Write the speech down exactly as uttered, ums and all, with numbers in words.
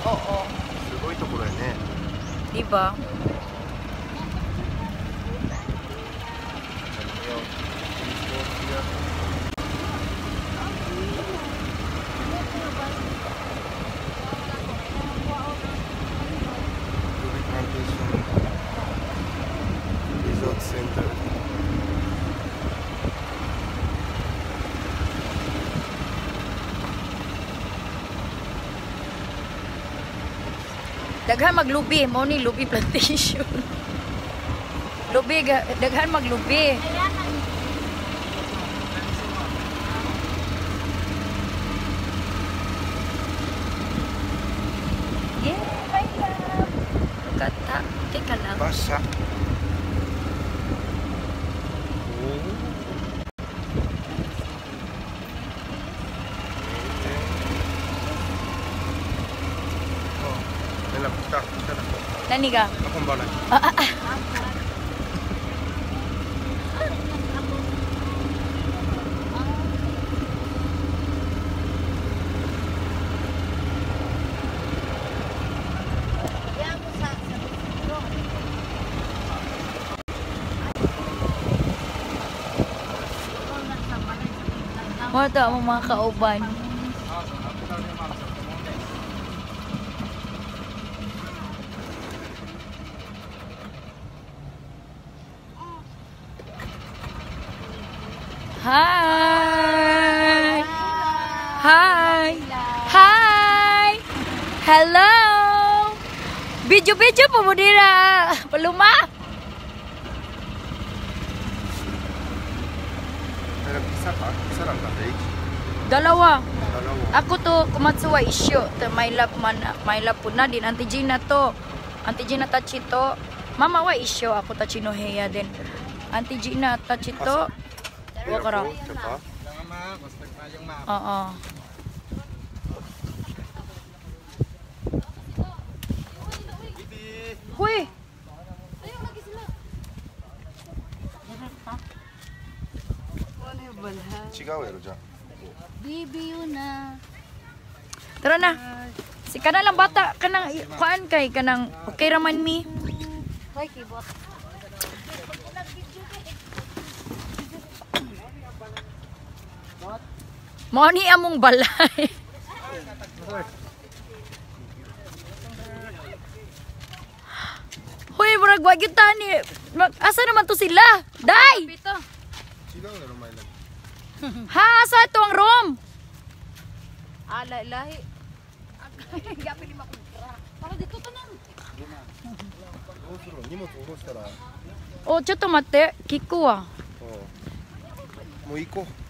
Oo. すごいところやね。 Diba? Lubi Plantation Resort Center. Daghan maglubi, mo ni Lubi Plantation. Lubi, daghan maglubi. Yeah, my love. Kata, teka lang. Basa. Nani ka? Akong balay. Ah, ah, ah. Mata mo mga kauban. Hi! Hi! Hi! Hello! Video-video po mo dira. Paluma? Isa pa? Isa lang ba? Dalawa. Dalawa. Ako to kumatsuwa isyo. My love man, my love po na din. Auntie Gina to. Auntie Gina tachito. Mama wa isyo. Ako tachino heya din. Auntie Gina tachito. Wa kara. Oo. Huy. Ayaw lagi sila. Chigaw yaro dyan. Bibi yun na. Tara na. Si kana lang bata kanang kuan kay kanang okay raman mi. Hoy kibot. Mo ni among balay. Hoy, murag wa gyud tani. Asa naman to sila? Day. Chigaw yaro may lang. Ha, asa ito ang room? Ala, lahi. Gabi ni makumpra. Para dito tanan. Nimot uros tara. Oh,ちょっと待って。聞くわ。 もう行こう。